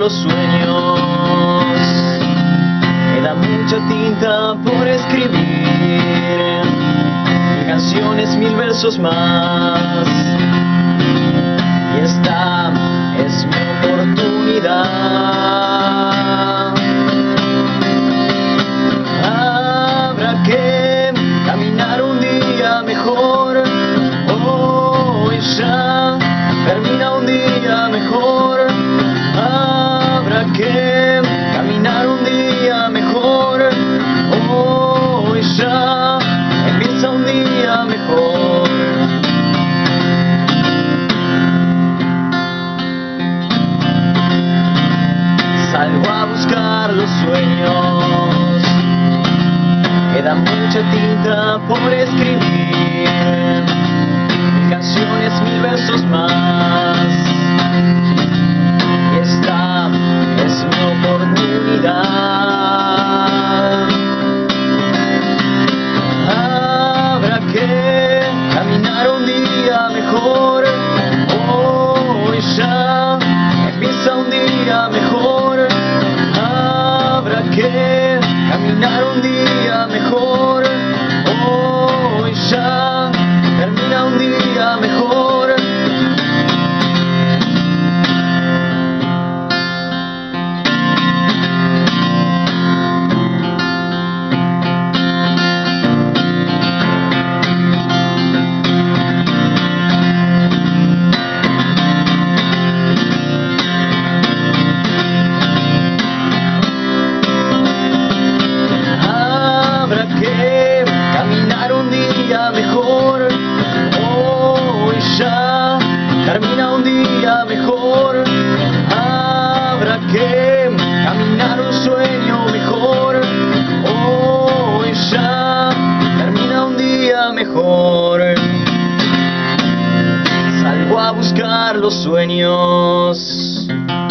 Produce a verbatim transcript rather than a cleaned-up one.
los sueños. Queda mucha tinta por escribir, mil canciones, mil versos más. Y esta es mi oportunidad. Habrá que caminar un día mejor. Hoy ya termina un día mejor. Habrá que caminar un día mejor. Hoy ya empieza un día mejor. Salgo a buscar los sueños. Queda mucha tinta por escribir, mil canciones, mil versos más. Y esta es mi oportunidad. Habrá que caminar un día mejor. Hoy ya empieza un día mejor. Habrá que caminar un día mejor. Hoy ya termina un día mejor. Habrá que caminar un día mejor. Hoy ya termina un día mejor. Habrá que caminar un sueño mejor. Hoy ya termina un día mejor. Salgo a buscar los sueños.